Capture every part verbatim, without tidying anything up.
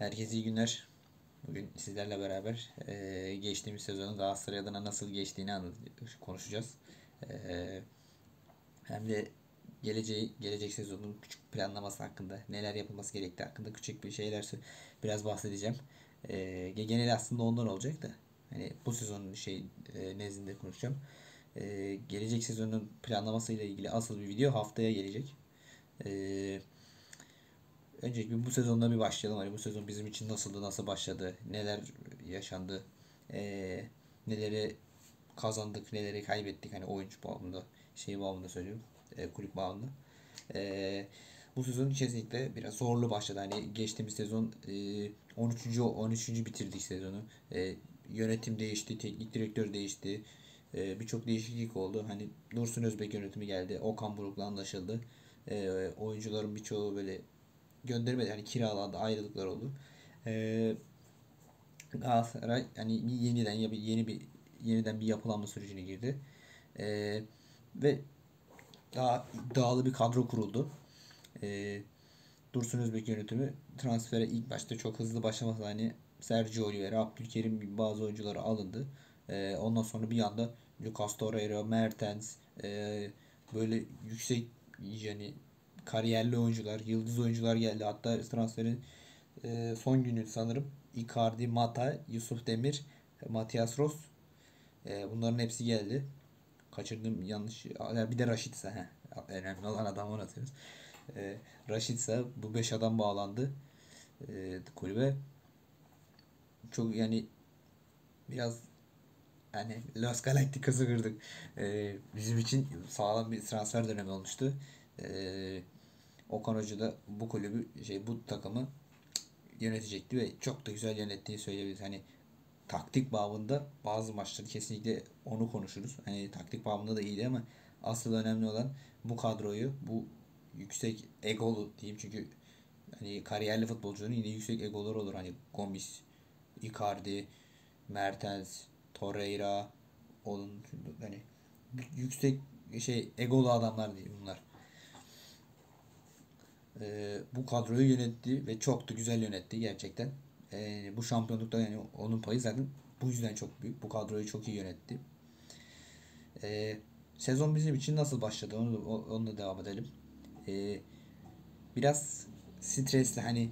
Herkese iyi günler. Bugün sizlerle beraber eee, geçtiğimiz sezonun Galatasaray adına nasıl geçtiğini anlat konuşacağız. Eee, Hem de geleceği, gelecek sezonun küçük planlaması hakkında, neler yapılması gerektiği hakkında küçük bir şeyler sö- biraz bahsedeceğim. Eee genel aslında ondan olacak da. Hani bu sezonun şey eee, nezdinde konuşacağım. Eee, gelecek sezonun planlamasıyla ilgili asıl bir video haftaya gelecek. Eee Öncelikle bu sezonda bir başlayalım. Hani bu sezon bizim için nasıldı, nasıl başladı, neler yaşandı, eee, neleri kazandık, neleri kaybettik. Hani oyuncu bağımında, şey bağımında söylüyorum, eee, kulüp bağımında. Eee, Bu sezon kesinlikle biraz zorlu başladı. Hani geçtiğimiz sezon eee, on üçüncü. on üçüncü bitirdik sezonu. Eee, Yönetim değişti, teknik direktör değişti. Eee, birçok değişiklik oldu. Hani Dursun Özbek yönetimi geldi. Okan Buruk'la anlaşıldı. Eee, oyuncuların birçoğu böyle göndermedi. Yani kiralandı, ayrılıklar oldu. Ee, Galatasaray yani yeniden ya bir yeni bir yeniden bir yapılanma sürecine girdi. Ee, Ve daha iddialı bir kadro kuruldu. Ee, Dursun Özbek yönetimi transfere ilk başta çok hızlı başlaması hani Sergio Oliveira, Abdülkerim gibi bazı oyuncuları alındı. Ee, ondan sonra bir anda Lucas Torreira, Mertens, e, böyle yüksek yani kariyerli oyuncular, yıldız oyuncular geldi. Hatta transferin e, son günü sanırım Icardi, Mata, Yusuf Demir, Matias Ross, e, bunların hepsi geldi. Kaçırdım yanlış. Bir de Raşitsa. He. Önemli olan adamı anlatıyoruz. E, Raşitsa bu beş adam bağlandı e, kulübe. Çok yani biraz yani Los Galacticos'u kırdık. E, bizim için sağlam bir transfer dönemi olmuştu. E, Okan Hoca da bu kulübü şey bu takımı yönetecekti ve çok da güzel yönettiğini söyleyebiliriz. Hani taktik babında bazı maçları kesinlikle onu konuşuruz. Hani taktik babında da iyiydi ama asıl önemli olan bu kadroyu, bu yüksek egolu diyeyim çünkü hani kariyerli futbolcunun yine yüksek egoları olur. Hani Gomis, Icardi, Mertens, Torreira, onun hani yüksek şey egolu adamlar diyeyim bunlar. Ee, bu kadroyu yönetti ve çok da güzel yönetti gerçekten. Ee, bu şampiyonlukta yani onun payı zaten bu yüzden çok büyük. Bu kadroyu çok iyi yönetti. Ee, Sezon bizim için nasıl başladı onu, onunla devam edelim. Ee, Biraz stresli hani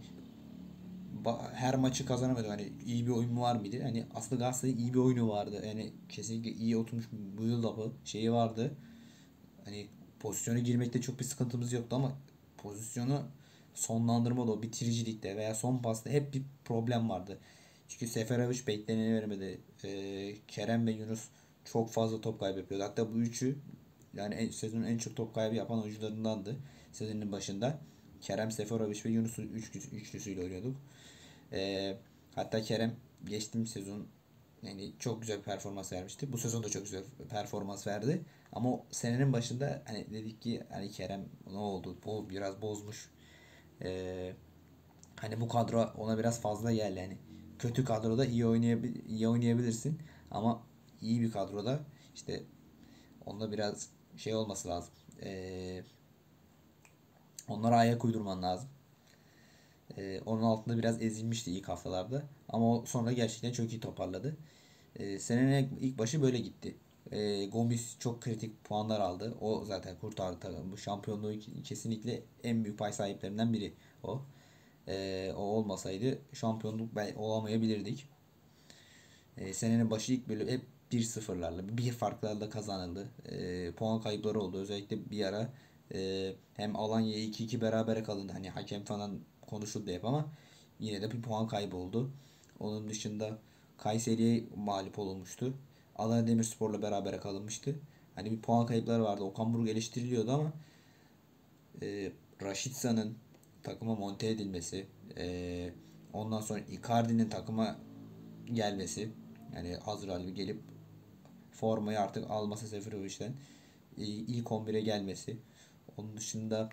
her maçı kazanamadı. Hani iyi bir oyun mu var mıydı? Hani aslında Galatasaray'ın iyi bir oyunu vardı. Yani kesinlikle iyi oturmuş bu yıl up'ı şeyi vardı. Hani pozisyona girmekte çok bir sıkıntımız yoktu ama pozisyonu sonlandırmada o bitiricilikte veya son pasta hep bir problem vardı. Çünkü Seferovic bekleneni veremedi. Ee, Kerem ve Yunus çok fazla top kaybı yapıyordu. Hatta bu üçü yani en, sezonun en çok top kaybı yapan oyuncularındandı sezonun başında. Kerem, Seferovic ve Yunus üç, üçlüsüyle oynuyorduk. Ee, Hatta Kerem geçtiğimiz sezon yani çok güzel bir performans vermişti. Bu sezon da çok güzel bir performans verdi. Ama o senenin başında hani dedik ki hani Kerem ne oldu? Bu biraz bozmuş. Ee, Hani bu kadro ona biraz fazla geldi. Yani kötü kadroda iyi oynayabil iyi oynayabilirsin ama iyi bir kadroda işte onda biraz şey olması lazım. Ee, Onlara ayak uydurman lazım. Ee, onun altında biraz ezilmişti ilk haftalarda. Ama o sonra gerçekten çok iyi toparladı. Ee, senenin ilk başı böyle gitti. Ee, Gomis çok kritik puanlar aldı. O zaten kurtardı takımı. Bu şampiyonluğu kesinlikle en büyük pay sahiplerinden biri o. Ee, o olmasaydı şampiyonluk olamayabilirdik. Ee, senenin başı ilk böyle hep bir sıfırlarla, bir farklarla kazanıldı. Ee, puan kayıpları oldu. Özellikle bir ara e, hem Alanya'ya iki iki berabere kalındı. Hani hakem falan konuşuldu hep ama yine de bir puan kaybı oldu. Onun dışında Kayseri'ye mağlup olunmuştu. Adana Demirspor'la berabere kalınmıştı. Hani bir puan kayıpları vardı. Okan Buruk eleştiriliyordu ama e, Rashidsa'nın takıma monte edilmesi, e, ondan sonra Icardi'nin takıma gelmesi, yani hazır hale gelip formayı artık alması Seferovic'den ilk on bire gelmesi. Onun dışında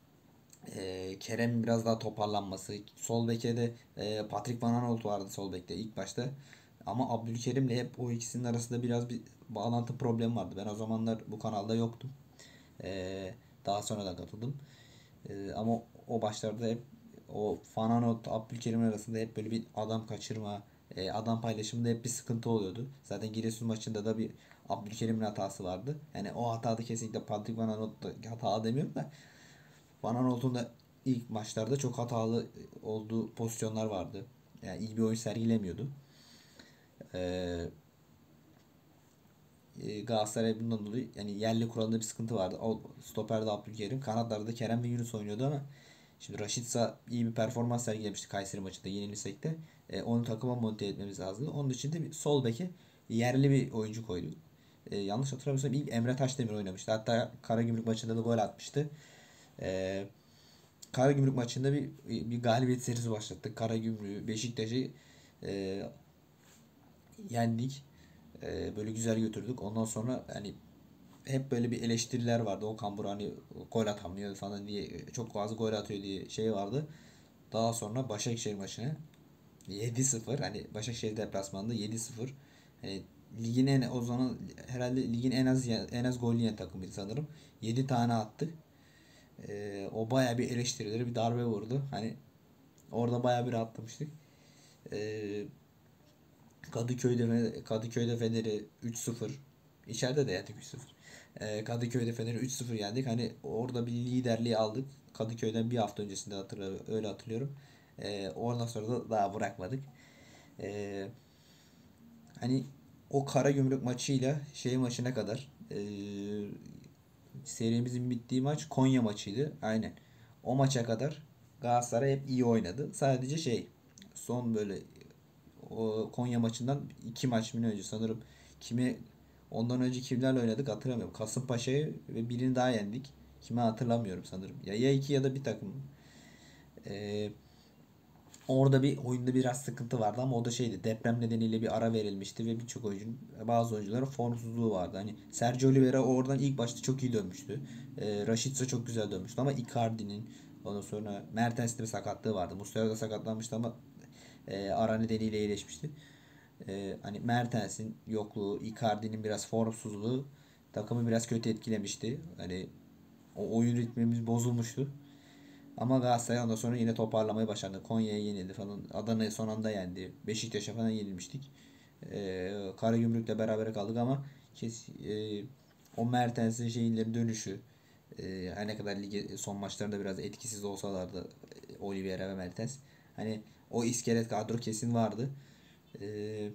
e, Kerem biraz daha toparlanması. Sol bek'e de e, Patrick Van Aanholt vardı sol bek'te ilk başta. Ama Abdülkerim'le hep o ikisinin arasında biraz bir bağlantı problemi vardı. Ben o zamanlar bu kanalda yoktum. E, Daha sonradan katıldım. E, ama o başlarda hep o Fananot, Abdülkerim arasında hep böyle bir adam kaçırma, e, adam paylaşımında hep bir sıkıntı oluyordu. Zaten Giresun maçında da bir Abdülkerim'in hatası vardı. Yani o hatada kesinlikle Patrick Van Aanholt da hata demiyorum da Van Aanholt'un da ilk maçlarda çok hatalı olduğu pozisyonlar vardı. Yani iyi bir oyun sergilemiyordu. Ee, e, Galatasaray bundan dolayı yani yerli kuralında bir sıkıntı vardı. O stoperde Abdülkerim, kanatlarda da Kerem ve Yunus oynuyordu ama şimdi Rashica iyi bir performans sergilemişti Kayseri maçında yenilsek de. E, onu takıma monte etmemiz lazım. Onun için de bir sol beke yerli bir oyuncu koyduk. E, yanlış hatırlamıyorsam ilk Emre Taşdemir oynamıştı. Hatta Karagümrük maçında da gol atmıştı. E, Karagümrük maçında bir bir galibiyet serisi başlattık. Karagümrük'ü, Beşiktaş'ı e, yendik. E, böyle güzel götürdük. Ondan sonra hani hep böyle bir eleştiriler vardı. Okan Buruk hani gol atamıyor falan diye, çok fazla gol atıyor diye şey vardı. Daha sonra Başakşehir maçını yedi sıfır, hani Başakşehir deplasmanında yedi sıfır. Hani ligin en o zaman herhalde ligin en az en az gol yiyen takımıydı sanırım. Yedi tane attı. Ee, o baya bir eleştirileri bir darbe vurdu. Hani orada baya bir rahatlamıştık. Ee, Kadıköy'de Kadıköy'de Fener'i üç sıfır. İçeride de yendik üç sıfır. Ee, Kadıköy'de Fener'i üç sıfır yendik. Hani orada bir liderliği aldık. Kadıköy'den bir hafta öncesinde hatırlıyorum, öyle hatırlıyorum. Ee, ondan sonra da daha bırakmadık. Ee, Hani o Karagümrük maçıyla şey maçına kadar, ee, serimizin bittiği maç Konya maçıydı. Aynen. O maça kadar Galatasaray hep iyi oynadı. Sadece şey, son böyle o Konya maçından iki maç mı ne önce sanırım, kimi ondan önce kimlerle oynadık hatırlamıyorum. Kasımpaşa'yı ve birini daha yendik. Kimi hatırlamıyorum sanırım. Ya ya iki ya da bir takım. Ee, Orada bir oyunda biraz sıkıntı vardı ama o da şeydi, deprem nedeniyle bir ara verilmişti ve birçok oyuncunun, bazı oyuncuların formsuzluğu vardı. Hani Sergio Oliveira oradan ilk başta çok iyi dönmüştü. Ee, Rashica çok güzel dönmüştü ama Icardi'nin, ondan sonra Mertens'te bir sakatlığı vardı. Muslera da sakatlanmıştı ama e, ara nedeniyle iyileşmişti. E, hani Mertens'in yokluğu, Icardi'nin biraz formsuzluğu takımı biraz kötü etkilemişti. Hani o oyun ritmimiz bozulmuştu. Ama Galatasaray ondan sonra yine toparlamayı başardı. Konya'ya yenildi falan. Adana'yı son anda yendi. Beşiktaş'a falan yenilmiştik. Ee, Karagümrük'le beraber kaldık ama kes, e, o Mertens'in şeyinlerin dönüşü, e, her ne kadar lige son maçlarında biraz etkisiz olsalardı e, Oliveira ve Mertens, hani o iskelet kadro kesin vardı. Ee,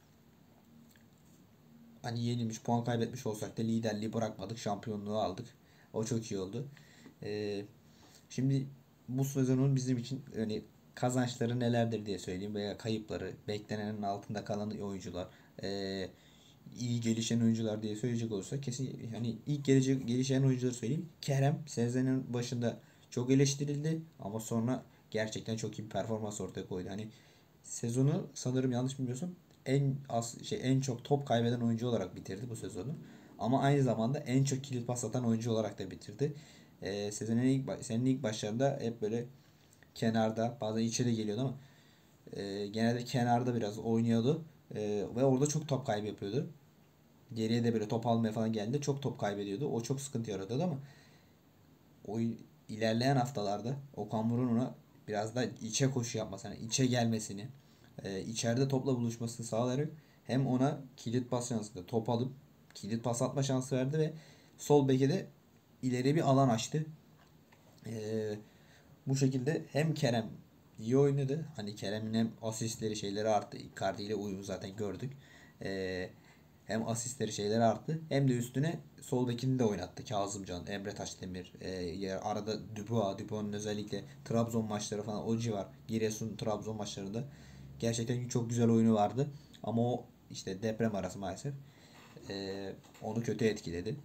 Hani yenilmiş, puan kaybetmiş olsak da liderliği bırakmadık, şampiyonluğu aldık. O çok iyi oldu. Ee, Şimdi bu sezonun bizim için hani kazançları nelerdir diye söyleyeyim, veya kayıpları, beklenenin altında kalan oyuncular, ee, iyi gelişen oyuncular diye söyleyecek olursa, kesin hani ilk gelecek gelişen oyuncuları söyleyeyim. Kerem sezonun başında çok eleştirildi ama sonra gerçekten çok iyi bir performans ortaya koydu. Hani sezonu sanırım, yanlış bilmiyorsam, en az şey en çok top kaybeden oyuncu olarak bitirdi bu sezonu. Ama aynı zamanda en çok kilit pas atan oyuncu olarak da bitirdi. Ee, sezonun ilk senin ilk başlarında hep böyle kenarda, bazen içeri geliyordu ama e, genelde kenarda biraz oynuyordu. E, ve orada çok top kaybı yapıyordu. Geriye de böyle top almaya falan geldiğinde çok top kaybediyordu. O çok sıkıntı yaratıyordu ama o ilerleyen haftalarda Okan Buruk'un ona biraz da içe koşu yapması, yani içe gelmesini, e, içeride topla buluşmasını sağlayarak hem ona kilit pas şansı, top alıp kilit pas atma şansı verdi ve sol beke de ileri bir alan açtı. E, Bu şekilde hem Kerem iyi oynadı. Hani Kerem'in hem asistleri şeyleri arttı. Icardi ile uyumu zaten gördük. Ee, Hem asistleri şeyleri arttı. Hem de üstüne sol bekini de oynattı. Kazımcan, Emre Taşdemir. E, arada Dubois. Dubois'un özellikle Trabzon maçları falan o civar. Giresun Trabzon maçlarında gerçekten çok güzel oyunu vardı. Ama o işte deprem arası maalesef e, onu kötü etkiledi.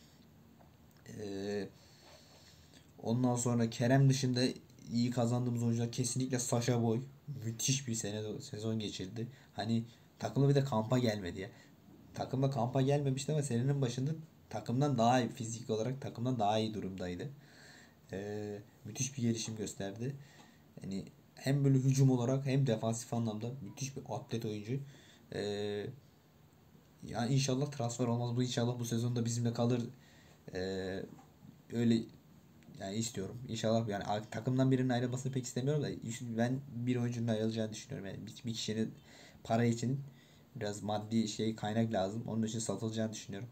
E, Ondan sonra Kerem dışında iyi kazandığımız oyuncular kesinlikle Sasha Boy. Müthiş bir sene sezon geçirdi. Hani takımda bir de kampa gelmedi ya. Takımda kampa gelmemişti ama senenin başında takımdan daha iyi, fizik olarak takımdan daha iyi durumdaydı. Ee, müthiş bir gelişim gösterdi. Yani hem böyle hücum olarak hem defansif anlamda müthiş bir atlet oyuncu. Ee, Yani inşallah transfer olmaz. Bu inşallah bu sezonda bizimle kalır. Ee, Öyle yani istiyorum. İnşallah yani takımdan birinin ayrılmasını pek istemiyorum da ben bir oyuncunun ayrılacağını düşünüyorum. Yani bir, bir kişinin para için biraz maddi şey kaynak lazım. Onun için satılacağını düşünüyorum.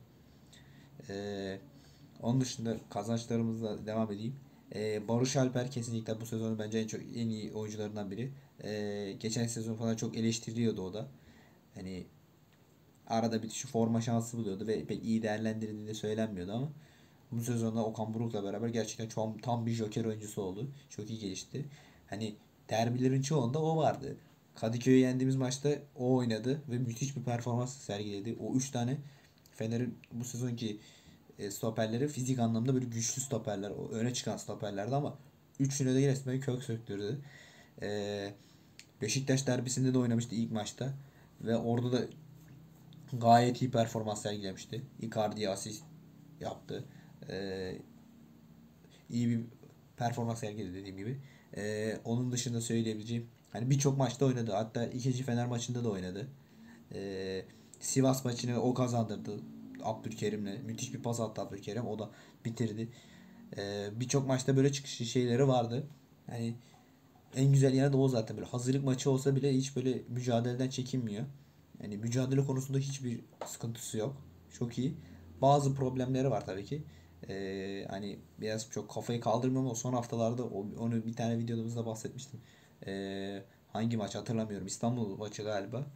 Ee, Onun dışında kazançlarımızla devam edeyim. Ee, Barış Alper kesinlikle bu sezonu bence en çok en iyi oyuncularından biri. Ee, geçen sezon falan çok eleştiriliyordu o da. Hani arada bir şu forma şansı buluyordu ve pek iyi değerlendirildiği de söylenmiyordu ama bu sezonda Okan Buruk'la beraber gerçekten çok, tam bir joker oyuncusu oldu. Çok iyi gelişti. Hani derbilerin çoğunda o vardı. Kadıköy'ü yendiğimiz maçta o oynadı ve müthiş bir performans sergiledi. O üç tane Fener'in bu sezonki e, stoperleri fizik anlamda böyle güçlü stoperler. O öne çıkan stoperlerdi ama üçüne de resmen kök söktürdü. E, Beşiktaş derbisinde de oynamıştı ilk maçta. Ve orada da gayet iyi performans sergilemişti. Icardi'ye asist yaptı. E, iyi bir performans sergiledi dediğim gibi. E, onun dışında söyleyebileceğim hani birçok maçta oynadı. Hatta ikinci Fener maçında da oynadı. E, Sivas maçını o kazandırdı. Abdülkerim'le. Müthiş bir pas attı Abdülkerim. O da bitirdi. Ee, birçok maçta böyle çıkış şeyleri vardı. Yani en güzel yanı da o zaten, böyle hazırlık maçı olsa bile hiç böyle mücadeleden çekinmiyor. Yani mücadele konusunda hiçbir sıkıntısı yok. Çok iyi. Bazı problemleri var tabii ki. Ee, hani biraz çok kafayı kaldırmıyor ama son haftalarda onu bir tane videomuzda bahsetmiştim. Ee, Hangi maç hatırlamıyorum. İstanbul maçı galiba.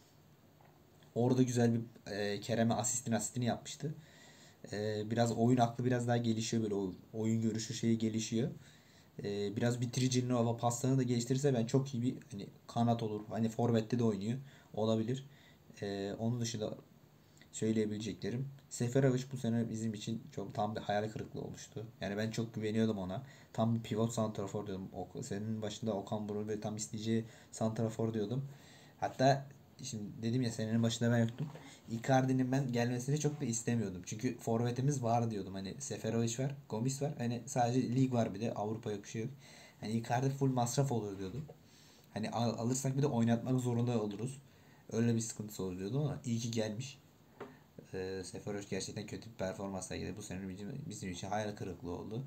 Orada güzel bir e, Kerem'e asistin asistini yapmıştı. Ee, biraz oyun aklı biraz daha gelişiyor, böyle oyun görüşü şeyi gelişiyor. Ee, biraz bitiriciliğini hava paslarını da geliştirirse ben çok iyi bir hani kanat olur. Hani forvette de oynuyor. Olabilir. Ee, onun dışında söyleyebileceklerim. Seferovic bu sene bizim için çok tam bir hayal kırıklığı olmuştu. Yani ben çok güveniyordum ona. Tam bir pivot santrafor diyordum. O, senin başında Okan Buruk ve tam isteyeceği santrafor diyordum. Hatta şimdi dedim ya, senenin başında ben yoktum. Icardi'nin ben gelmesini çok da istemiyordum. Çünkü forvetimiz var diyordum. Hani Seferovic var, Gomis var. Hani sadece lig var, bir de Avrupa yok, bir şey yok. Hani Icardi full masraf olur diyordum. Hani al- alırsak bir de oynatmak zorunda oluruz. Öyle bir sıkıntısı olur diyordum ama iyi ki gelmiş. E, Seferovic gerçekten kötü bir performans sergiledi. Bu sene bizim, bizim için hayal kırıklığı oldu.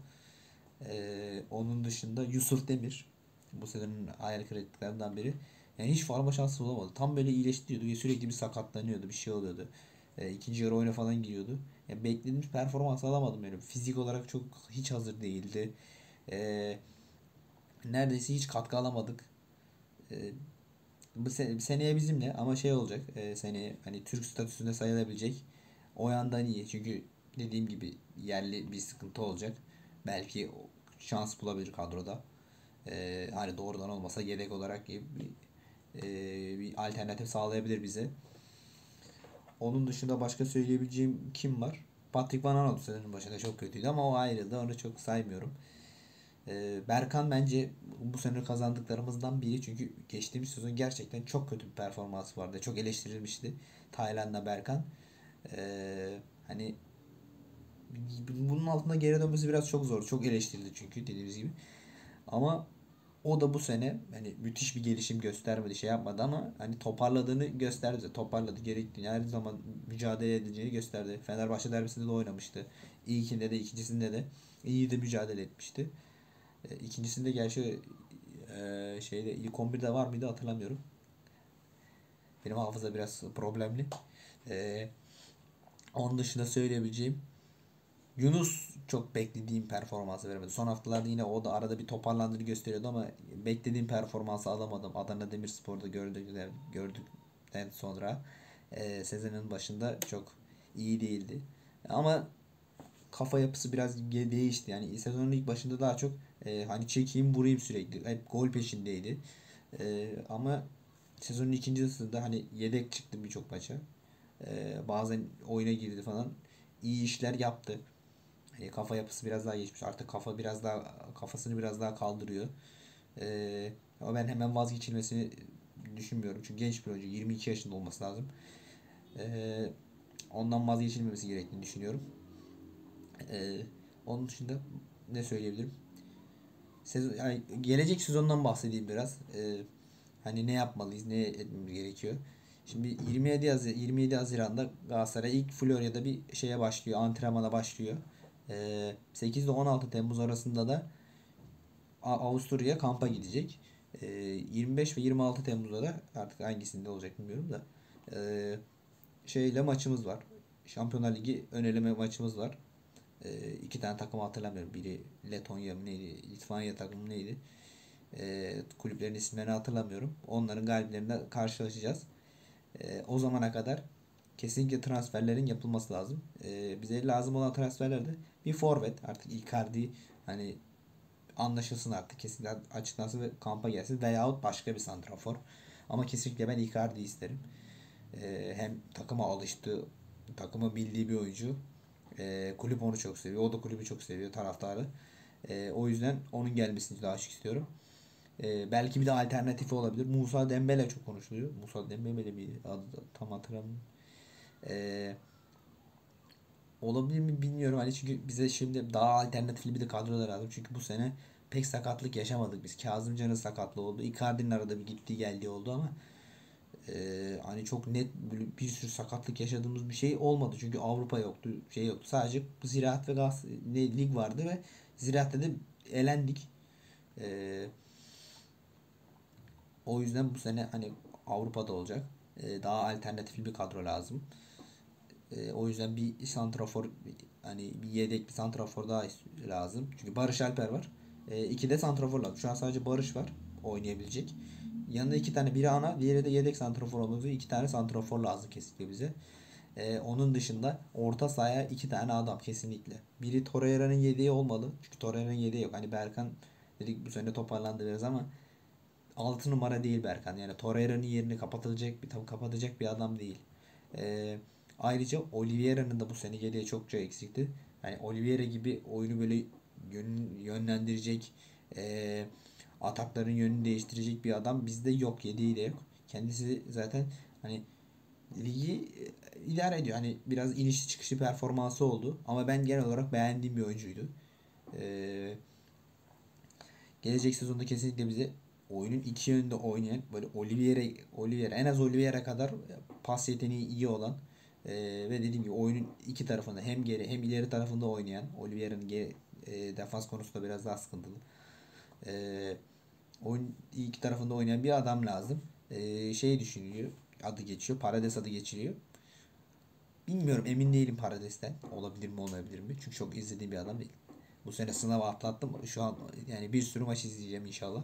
E, onun dışında Yusuf Demir. Bu senenin hayal kırıklıklarından biri. Yani hiç forma şansı bulamadı. Tam böyle iyileştiriyordu ve sürekli bir sakatlanıyordu. Bir şey oluyordu. E, ikinci yarı oyuna falan giriyordu. Yani beklediğimiz performans alamadım yani. Fizik olarak çok hiç hazır değildi. E, Neredeyse hiç katkı alamadık. E, Bu sene, seneye bizimle ama şey olacak. E, seneye hani Türk statüsünde sayılabilecek. O yandan iyi. Çünkü dediğim gibi yerli bir sıkıntı olacak. Belki şans bulabilir kadroda. E, hani doğrudan olmasa yedek olarak bir, e, bir alternatif sağlayabilir bize. Onun dışında başka söyleyebileceğim kim var? Patrick Van Aanholt senenin başında çok kötüydü ama o ayrıldı. Onu çok saymıyorum. Ee, Berkan bence bu sene kazandıklarımızdan biri, çünkü geçtiğimiz sezon gerçekten çok kötü bir performansı vardı. Çok eleştirilmişti Tayland'da Berkan. Ee, hani bunun altında geri dönmesi biraz çok zor. Çok eleştirildi çünkü dediğimiz gibi. Ama o da bu sene hani müthiş bir gelişim göstermedi, şey yapmadı ama hani toparladığını gösterdi. Toparladı, gerektiğini her zaman mücadele edeceğini gösterdi. Fenerbahçe derbisinde de oynamıştı. İlkinde de ikincisinde de iyi de mücadele etmişti. E, ikincisinde gerçi e, şeyde ilk on birde var mıydı hatırlamıyorum. Benim hafıza biraz problemli. E, Onun dışında söyleyebileceğim, Yunus çok beklediğim performansı veremedi. Son haftalarda yine o da arada bir toparlandığını gösteriyordu ama beklediğim performansı alamadım. Adana Demirspor'da gördük, gördükten sonra e, sezonun başında çok iyi değildi. Ama kafa yapısı biraz ge- değişti. Yani sezonun ilk başında daha çok e, hani çekeyim vurayım sürekli. Hep gol peşindeydi. E, ama sezonun ikincisinde hani yedek çıktı birçok maça. E, bazen oyuna girdi falan. İyi işler yaptı. Hani kafa yapısı biraz daha geçmiş. Artık kafa biraz daha kafasını biraz daha kaldırıyor. E, Ama ben hemen vazgeçilmesini düşünmüyorum. Çünkü genç bir oyuncu. yirmi iki yaşında olması lazım. E, Ondan vazgeçilmemesi gerektiğini düşünüyorum. E, Onun dışında ne söyleyebilirim? Sezon, yani gelecek sezondan bahsedeyim biraz. Ee, hani ne yapmalıyız, ne etmemiz gerekiyor. Şimdi yirmi yedi Haziran, yirmi yedi Haziran'da Galatasaray ilk Florya'da bir şeye başlıyor, antrenmana başlıyor. E, sekiz ile on altı Temmuz arasında da Avusturya kampa gidecek. E, yirmi beş ve yirmi altı Temmuz'da da artık hangisinde olacak bilmiyorum da e, şeyle maçımız var. Şampiyonlar Ligi ön eleme maçımız var. E, iki tane takım hatırlamıyorum. Biri Letonya mı neydi? Litvanya takımı neydi? E, kulüplerin isimlerini hatırlamıyorum. Onların galiplerine karşılaşacağız. E, o zamana kadar kesinlikle transferlerin yapılması lazım. E, bize lazım olan transferlerde bir forvet, artık Icardi hani anlaşılsın artık, kesinlikle açıklansın ve kampa gelsin, veyahut başka bir santrafor. Ama kesinlikle ben Icardi isterim. E, hem takıma alıştı, takımı bildiği bir oyuncu. E, kulüp onu çok seviyor. O da kulübü çok seviyor, taraftarı. E, o yüzden onun gelmesini daha çok istiyorum. E, belki bir de alternatifi olabilir. Musa Dembele çok konuşuluyor. Musa Dembele bir adı tam hatırlamıyorum. E, Olabilir mi bilmiyorum. Hani çünkü bize şimdi daha alternatifli bir de kadrolar lazım. Çünkü bu sene pek sakatlık yaşamadık biz. Kazımcan'ın sakatlığı oldu. Icardi'nin arada bir gitti geldiği oldu ama e, hani çok net bir sürü sakatlık yaşadığımız bir şey olmadı. Çünkü Avrupa yoktu, şey yoktu. Sadece Ziraat ve Gaz ne, lig vardı ve Ziraat'ta da elendik. E, O yüzden bu sene hani Avrupa'da olacak. E, daha alternatifli bir kadro lazım. E, o yüzden bir santrafor, hani bir yedek bir santrafor daha lazım. Çünkü Barış Alper var. E, iki de santrafor lazım. Şu an sadece Barış var oynayabilecek. Yanında iki tane, biri ana, diğeri de yedek santrafor olmak üzere iki tane santrafor lazım kesinlikle bize. E, onun dışında orta sahaya iki tane adam kesinlikle. Biri Torreira'nın yedeği olmalı. Çünkü Torreira'nın yedeği yok. Hani Berkan dedik bu sene toparlandı biraz ama altı numara değil Berkan. Yani Torreira'nın yerini kapatılacak bir kapatacak bir adam değil. Ee, Ayrıca Oliveira'nın da bu sene yedeği çokça eksikti. Yani Oliveira gibi oyunu böyle yön, yönlendirecek, e, atakların yönünü değiştirecek bir adam bizde yok. Yedeği de yok. Kendisi zaten hani ligi e, idare ediyor. Hani biraz inişli çıkışlı performansı oldu. Ama ben genel olarak beğendiğim bir oyuncuydu. Ee, Gelecek sezonda kesinlikle bize oyunun iki yönünde oynayan, böyle Oliveira, Oliveira en az Oliveira kadar pas yeteneği iyi olan e, ve dediğim gibi oyunun iki tarafında, hem geri hem ileri tarafında oynayan, Oliveira'nın geri, e, defans konusunda biraz daha sıkıntılı. E, Oyun iki tarafında oynayan bir adam lazım. E, şey düşünüyor, adı geçiyor. Paredes adı geçiliyor. Bilmiyorum, emin değilim Parades'ten. Olabilir mi olmayabilir mi? Çünkü çok izlediğim bir adam değil. Bu sene sınavı atlattım. Şu an yani bir sürü maç izleyeceğim inşallah.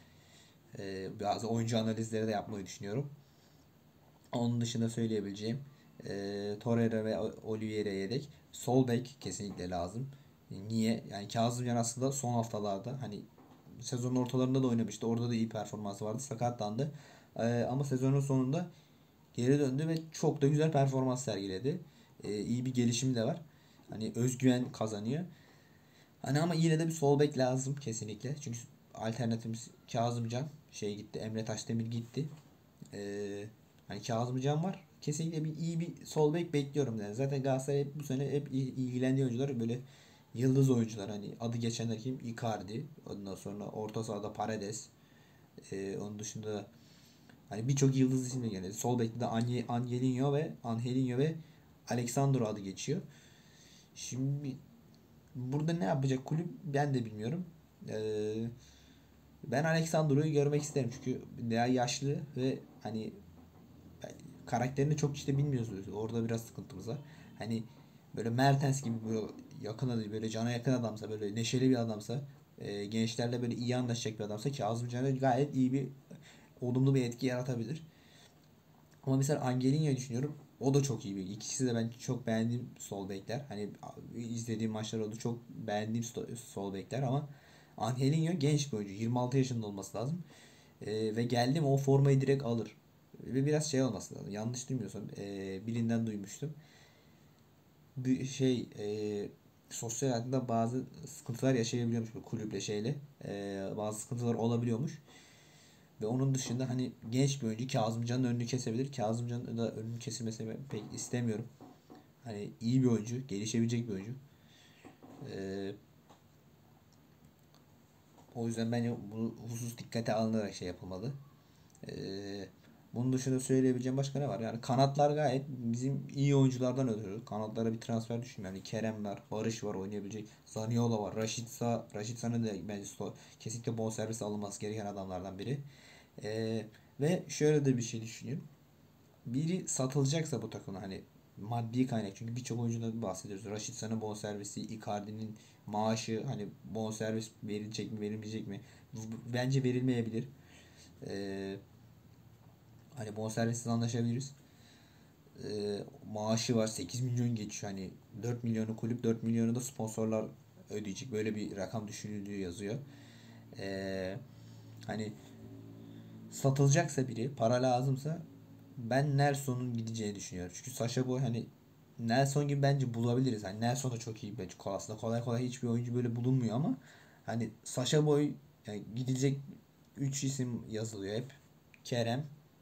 Ee, bazı oyuncu analizleri de yapmayı düşünüyorum. Onun dışında söyleyebileceğim e, Torreira ve Oliveira yedek. Sol bek kesinlikle lazım. Niye? Yani Kazımcan aslında son haftalarda hani sezonun ortalarında da oynamıştı. Orada da iyi performansı vardı. Sakatlandı. Ee, ama sezonun sonunda geri döndü ve çok da güzel performans sergiledi. Ee, iyi bir gelişim de var. Hani özgüven kazanıyor. Hani ama yine de bir sol bek lazım kesinlikle. Çünkü alternatifimiz Kazımcan şey gitti. Emre Taşdemir gitti. Ee, Hani Kazımcan var. Kesinlikle bir iyi bir sol bek bekliyorum yani. Zaten Galatasaray hep bu sene hep ilgilendiği oyuncular böyle yıldız oyuncular. Hani adı geçenler kim? Icardi. Ondan sonra orta sahada Paredes. Ee, onun dışında hani birçok yıldız isimle geldi. Sol bekte de Anye- Angelinho ve Angelinho ve Alexandro adı geçiyor. Şimdi burada ne yapacak kulüp ben de bilmiyorum. Ee, Ben Alexandro'yu görmek isterim çünkü daha yaşlı ve hani karakterini çok işte bilmiyoruz. Orada biraz sıkıntımız var. Hani böyle Mertens gibi böyle yakın adı, böyle cana yakın adamsa, böyle neşeli bir adamsa, e, gençlerle böyle iyi anlaşacak bir adamsa Kazımcan'a gayet iyi bir, olumlu bir etki yaratabilir. Ama mesela Angelinho'yu düşünüyorum. O da çok iyi bir. İkisi de ben çok beğendiğim sol bekler. Hani izlediğim maçlar oldu. Çok beğendiğim sol bekler ama Angelinho genç bir oyuncu. yirmi altı yaşında olması lazım. Ee, ve geldi mi o formayı direkt alır. Ve biraz şey olması lazım. Yanlış duymuyorsam ee, birinden duymuştum. Bir şey ee, sosyal hayatında bazı sıkıntılar yaşayabiliyormuş bu kulüple şeyle. Ee, bazı sıkıntılar olabiliyormuş. Ve onun dışında hani genç bir oyuncu Kazımcan'ın önünü kesebilir. Kazımcan'ın da önünü kesilmesini ben pek istemiyorum. Hani iyi bir oyuncu, gelişebilecek bir oyuncu. Ee, O yüzden bence bu husus dikkate alınarak şey yapılmalı. Ee, Bunun dışında söyleyebileceğim başka ne var? Yani kanatlar gayet bizim iyi oyunculardan ötürü. Kanatlara bir transfer düşünmüyorum. Yani Kerem var, Barış var oynayabilecek. Zaniolo var. Rashica, Rashica'nın da bence sto- kesinlikle bonservis alınması gereken adamlardan biri. Ee, Ve şöyle de bir şey düşünüyorum. Biri satılacaksa bu takımda hani maddi kaynak, çünkü birçok oyuncudan bahsediyoruz. Rashica'nın bonservisi, Icardi'nin maaşı, hani bonservis verilecek mi verilmeyecek mi? Bence verilmeyebilir. Ee, Hani bonservissiz anlaşabiliriz. Ee, Maaşı var, sekiz milyon geçiyor, hani dört milyonu kulüp, dört milyonu da sponsorlar ödeyecek, böyle bir rakam düşünüldüğü yazıyor. Ee, Hani satılacaksa, biri para lazımsa, ben Nelson'un gideceğini düşünüyorum. Çünkü Sasha Boy, hani Nelson gibi bence bulabiliriz. Hani Nelson da çok iyi bence. Aslında kolay kolay hiçbir oyuncu böyle bulunmuyor ama hani Sasha Boy, yani gidecek üç isim yazılıyor hep. Kerem,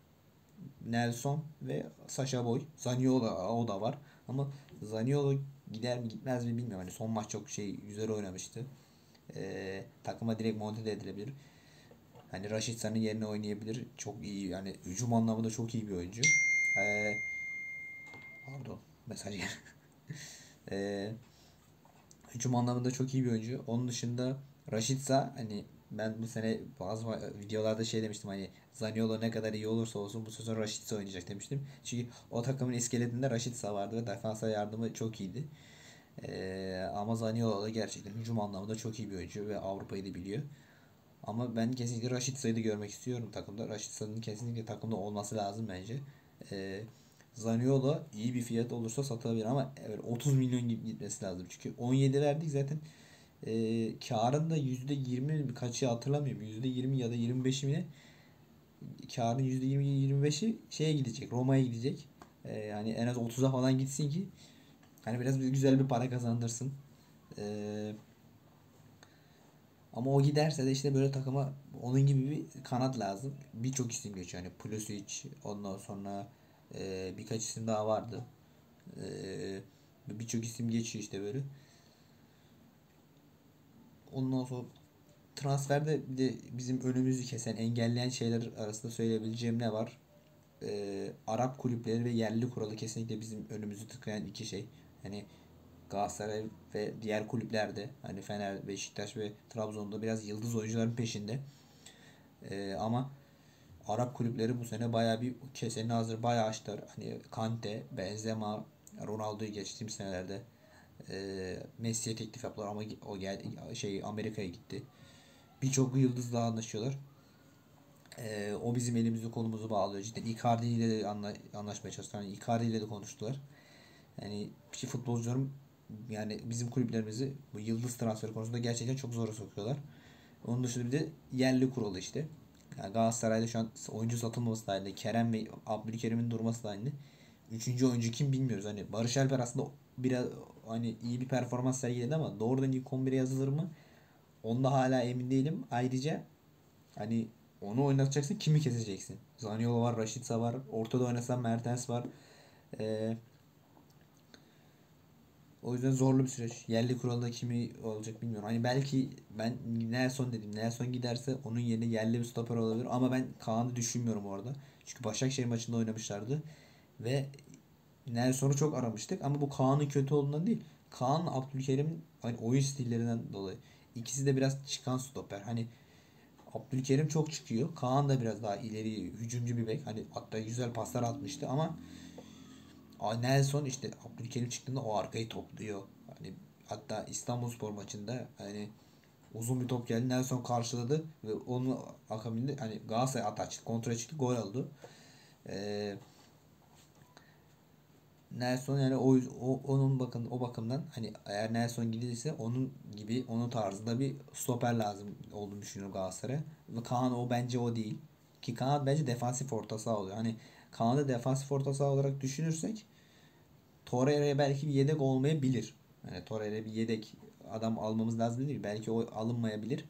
Nelson ve Sasha Boy. Zaniolo o da var. Ama Zaniolo gider mi gitmez mi bilmiyorum. Hani son maç çok şey güzel oynamıştı. Ee, takıma direkt monte de edilebilir. Hani Rashica'nın yerine oynayabilir. Çok iyi, yani hücum anlamında çok iyi bir oyuncu. Ee, Pardon, mesaj geldi. Ee, Hücum anlamında çok iyi bir oyuncu. Onun dışında Rashica, hani ben bu sene bazı videolarda şey demiştim, hani Zaniolo ne kadar iyi olursa olsun bu sezon Rashica oynayacak demiştim. Çünkü o takımın iskeletinde Rashica vardı ve defansa yardımı çok iyiydi. Ee, ama Zaniolo da gerçekten hücum anlamında çok iyi bir oyuncu ve Avrupa'yı da biliyor. Ama ben kesinlikle Rashica'yı da görmek istiyorum takımda. Rashica'nın kesinlikle takımda olması lazım bence. Ee, Zaniolo iyi bir fiyat olursa satılabilir ama evet, otuz milyon gibi gitmesi lazım. Çünkü on yedi verdik zaten. Ee, karın da yüzde yirmi mi kaçı hatırlamıyorum. yüzde yirmi ya da yirmi beşi mi ne? Karın yüzde yirmi yirmi beşi şeye gidecek. Roma'ya gidecek. Ee, yani en az otuza falan gitsin ki hani biraz bir- güzel bir para kazandırsın. Ee, Ama o giderse de işte böyle takıma onun gibi bir kanat lazım. Birçok isim geçiyor. Hani Pulisic, ondan sonra e, birkaç isim daha vardı. E, Birçok isim geçiyor işte böyle. Ondan sonra transferde bir de bizim önümüzü kesen, engelleyen şeyler arasında söyleyebileceğim ne var? E, Arap kulüpleri ve yerli kuralı kesinlikle bizim önümüzü tıkayan iki şey. Hani Galatasaray ve diğer kulüplerde, hani Fener, Beşiktaş ve Trabzon'da biraz yıldız oyuncuların peşinde. E, ama Arap kulüpleri bu sene bayağı bir kesenin hazır bayağı açtılar. Hani Kante, Benzema, Ronaldo'yu geçtiğim senelerde e, Messi'ye teklif yaptılar ama o geldi şey Amerika'ya gitti. Birçok yıldızla anlaşıyorlar. E, o bizim elimizi kolumuzu bağlıyor. Cidden Icardi ile de anla, anlaşmaya çalıştılar. Yani Icardi ile de konuştular. Yani bir futbolcularım, yani bizim kulüplerimizi bu yıldız transferi konusunda gerçekten çok zora sokuyorlar. Onun dışında bir de yerli kuralı işte. Yani Galatasaray'da şu an oyuncu satılmaması da halinde, Kerem ve Abdülkerim'in durması da halinde. Üçüncü oyuncu kim bilmiyoruz. Hani Barış Alper aslında biraz hani iyi bir performans sergiledi ama doğrudan ilk on bire yazılır mı? Onda hala emin değilim. Ayrıca hani onu oynatacaksın, kimi keseceksin? Zaniolo var, Rashica var. Ortada oynasan Mertens var. Ee, O yüzden zorlu bir süreç. Yerli kuralda kimi olacak bilmiyorum. Hani belki ben Nelson dedim. Nelson giderse onun yerine yerli bir stoper olabilir. Ama ben Kaan'ı düşünmüyorum orada. Çünkü Başakşehir maçında oynamışlardı. Ve Nelson'u çok aramıştık. Ama bu Kaan'ın kötü olduğundan değil. Kaan, Abdülkerim'in hani oyun stillerinden dolayı. İkisi de biraz çıkan stoper. Hani Abdülkerim çok çıkıyor. Kaan da biraz daha ileri hücumcu bir bek. Hani hatta güzel paslar atmıştı ama Nelson işte Abdülkerim çıktığında o arkayı topluyor. Hani hatta İstanbulspor maçında hani uzun bir top geldi. Nelson karşıladı ve onun akabinde hani Galatasaray at açtı. Kontra çıktı. Gol oldu. Ee, Nelson yani o, o onun bakın o bakımdan hani eğer Nelson gidilirse onun gibi onun tarzında bir stoper lazım olduğunu düşünüyorum Galatasaray'a. Ve Kaan o bence o değil. Ki Kaan bence defansif orta saha oluyor. Hani Kaan'ı defansif orta saha olarak düşünürsek Torreira'ya belki bir yedek olmayabilir. Yani Torreira'ya bir yedek adam almamız lazım değil. Belki o alınmayabilir.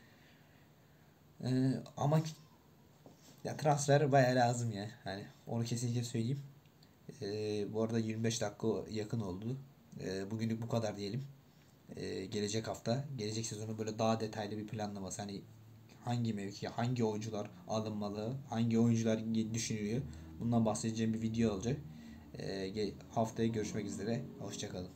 Ee, ama ya transfer bayağı lazım ya. Hani onu kesinlikle söyleyeyim. Ee, bu arada yirmi beş dakika yakın oldu. Ee, bugünlük bu kadar diyelim. Ee, gelecek hafta, gelecek sezonu böyle daha detaylı bir planlaması. Hani hangi mevki, hangi oyuncular alınmalı, hangi oyuncular düşünülüyor. Bundan bahsedeceğim bir video olacak. E, haftaya görüşmek üzere. Hoşçakalın.